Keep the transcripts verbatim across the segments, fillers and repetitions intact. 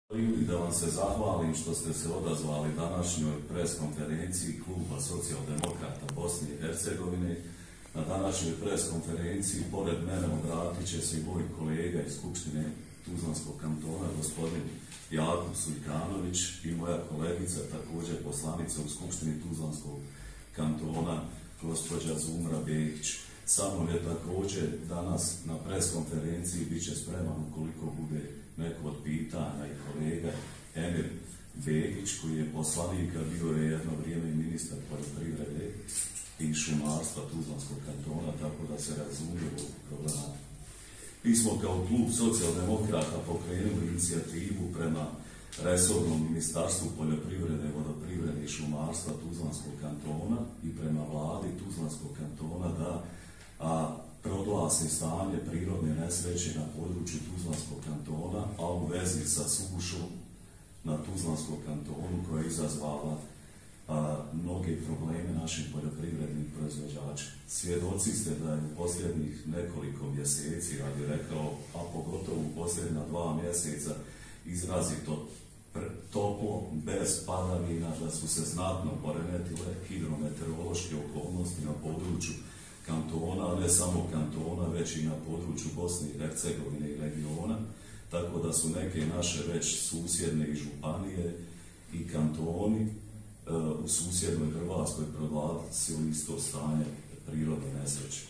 I da vam se zahvalim što ste se odazvali današnjoj preskonferenciji Kluba socijaldemokrata Bosne i Hercegovine. Na današnjoj preskonferenciji pored mene obratit će se i moj kolega iz Skupštine Tuzlanskog kantona, gospodin Jakub Sujkanović, i moja kolegica, također poslanica u Skupštini Tuzlanskog kantona, gospođa Zumra Begić. Samo je također danas na preskonferenciji bit će spreman ukoliko bude neko od pitanja i kolega Emir Begić, koji je poslanik, a bio je jedno vrijeme i ministar poljoprivrede i šumarstva Tuzlanskog kantona, tako da se razumije ovog problema. Mi smo kao klub socijaldemokrata pokrenuli inicijativu prema resornom ministarstvu poljoprivrede, vodoprivrede i šumarstva Tuzlanskog kantona i prema vladi Tuzlanskog kantona da a, proglasi stanje prirodne nesreće na području Tuzlanskog kantona, a u vezi sa sušom na Tuzlanskom kantonu koja je izazvala a, mnoge probleme našim poljoprivrednim proizvođačima. Svjedoci ste da je u posljednjih nekoliko mjeseci, ja bih rekao, a pogotovo u posljednja dva mjeseca, izrazito toplo, bez padavina, da su se znatno poremetile hidrometeorološke okolnosti na području kantona, ne samo kantona, već i na području Bosne i Hercegovine i regiona, tako da su neke naše već susjedne i županije i kantoni e, u susjednoj Hrvatskoj proglasili isto stanje prirodne nesreće.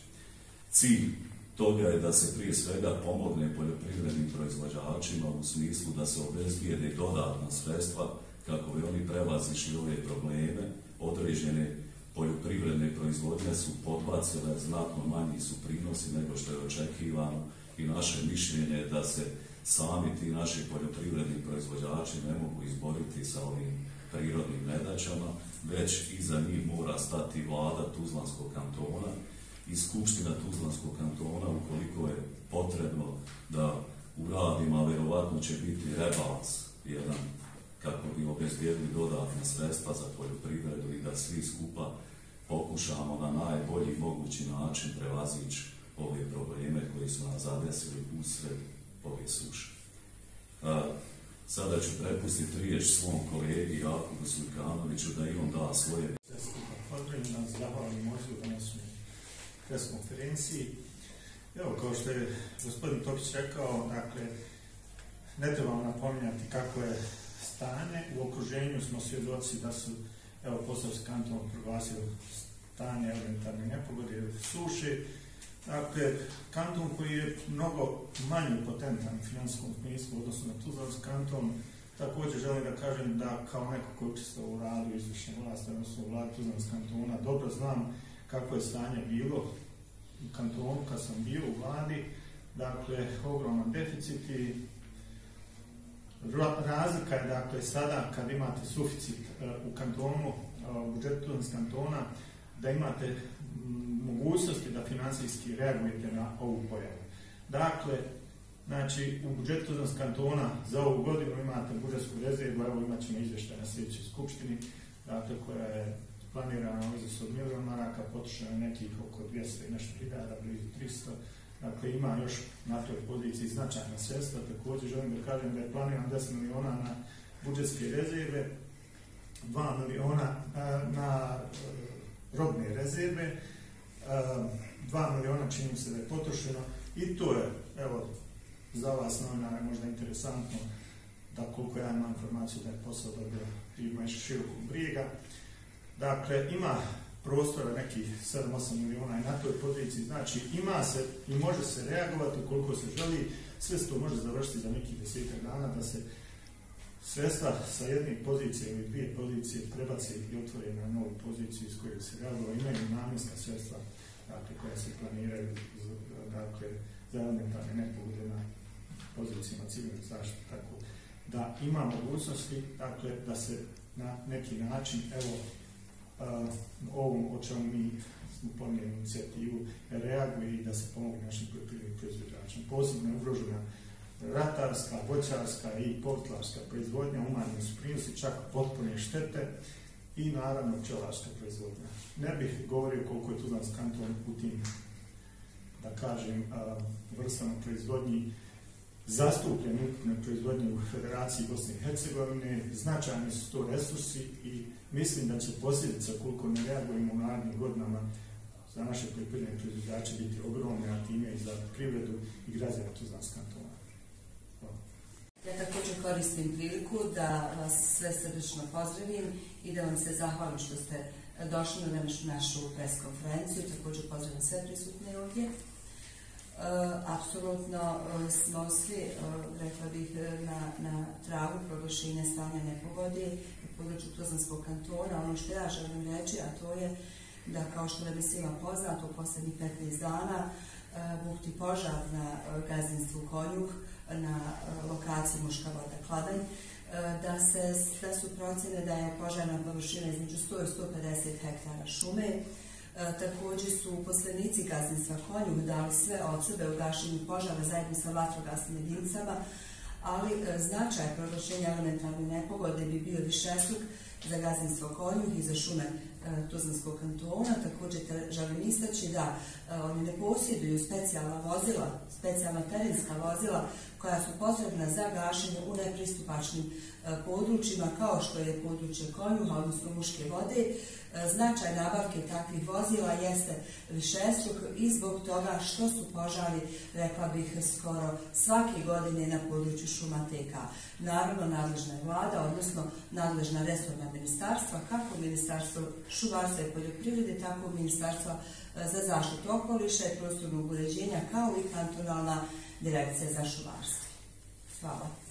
Cilj toga je da se prije svega pomogne poljoprivrednim proizvođačima u smislu da se obezbijede dodatna sredstva kako bi oni prevazišli ove probleme. Određene poljoprivredne proizvodnje su podbacile, znatno manji su prinosi nego što je očekivano i naše mišljenje je da se sami ti naši poljoprivredni proizvođači ne mogu izboriti sa ovim prirodnim nedaćama, već iza njih mora stati vlada Tuzlanskog kantona i Skupština Tuzlanskog kantona ukoliko je potrebno da uradimo, a vjerovatno će biti rebalans jedan kako bi obezbijedili dodatne sredstva za poljoprivredu i da svi skupa pokušamo na najbolji mogući način prevazići ove probleme koji su nas zadesili usred ove suše. A, sada ću prepustiti riječ svom kolegi Jakubu Sujkanoviću da i on da svoje. Pozdravim nas, zahvalim možda u današnjoj preskonferenciji. Evo, kao što je gospodin Tokić rekao, dakle, ne trebamo napominjati kako je stanje. U okruženju smo svjedoci da su, evo, Posavski kanton proglasio stanje elementarne nepogode, suše. Dakle, kanton koji je mnogo manje potentan u financijskom smislu odnosno na Tuzlanski kanton, također želim da kažem da kao neko koji učestvovao u radu izvršne vlasti, odnosno u vladi Tuzlanskog kantona, dobro znam kako je stanje bilo u kantonu kad sam bio u vladi. Dakle, ogroman deficit i razlika je, dakle, sada kad imate suficit u kantonu, u budžetu Tuzlanskog kantona, da imate mogućnosti da financijski reagujete na ovu pojavu. Dakle, znači, u budžetu Tuzlanskog kantona za ovu godinu imate budžetsku rezervu, evo imat ćemo izvještaj na sljedećoj skupštini, dakle, koja je planirana u iznosu od milijon maraka, potrošeno je nekih oko dvjesto i nešto hiljada, blizu tristo. Dakle, ima još na toj poziciji značajna sredstva. Također želim da kažem da je planiran deset miliona na budžetske rezerve, dva miliona na robne rezerve, dva miliona čini se da je potrošeno i to je, evo, za vas novinara možda interesantno da koliko ja imam informaciju da je posao dobio ima još širokog brijega. Dakle, ima prostora nekih sedam do osam miliona i na toj poziciji, znači ima se i može se reagovati ukoliko se želi, sve se to može završiti za nekih desetak dana da se sredstva sa jedne pozicije ili dvije pozicije prebaci i otvore na novu poziciju iz koje se reagova, imaju namjenska sredstva, dakle, koja se planiraju, dakle, za elementarne nepogode na pozicijama civilne zaštite, tako da ima mogućnosti, dakle, da se na neki način, evo, Uh, ovom o čemu mi smo podnijeli inicijativu reaguje i da se pomogne našim poljoprivrednim proizvođačima. Posebno je ugrožena ratarska, voćarska i povrtlarska proizvodnja, umanjeni su prinosi, čak potpune štete i naravno pčelarska proizvodnja. Ne bih govorio koliko je Tuzlanski kanton u tim, da kažem, uh, vrstama proizvodnji zastupljeni ukupne proizvodnje u Federaciji Bosne i Hercegovine, značajni su to resursi i mislim da će posljedica koliko ne reagujemo u narednim godinama za naše poljoprivredne proizvođače biti ogromne, a time i za privredu i građane Tuzlanskog kantona. Ja također koristim priliku da vas sve srdečno pozdravim i da vam se zahvalim što ste došli na našu pres konferenciju. Također pozdravim sve prisutne ovdje. E, apsolutno smo svi, e, rekla bih, na, na tragu proglašenja stanja nepogode u području Tuzlanskog kantona. Ono što ja želim reći, a to je da, kao što nam je svima poznato, u posljednjih petnaest dana e, bukti požar na gazdinstvu Konjuh, na lokaciji Muška voda Kladanj, da, se, da su procjene da je požarna površina između sto i sto pedeset hektara šume. Također su uposlenici gazdinstva Konjuh dali sve od sebe u gašenju požara zajedno sa vatrogasnim jedinicama, ali značaj proglašenja elementarne nepogode bi bio višestruk za gazdinstvo Konjuh i za šume Tuzlanskog kantona. Također želim istaći da oni ne posjeduju specijalna vozila, specijalna terenska vozila koja su potrebna za gašenje u nepristupačnim područjima kao što je područje Konjuha, odnosno Muške vode. Značaj nabavke takvih vozila jeste višestruk i zbog toga što su požari, rekla bih, skoro svake godine na području šuma T K. Naravno, nadležna je vlada, odnosno nadležna resorna ministarstva, kako Ministarstvo šumarstva i poljoprivrede, tako Ministarstvo za zaštitu okoliša i prostornog uređenja, kao i kantonalna direkcija za šumarstvo. Hvala.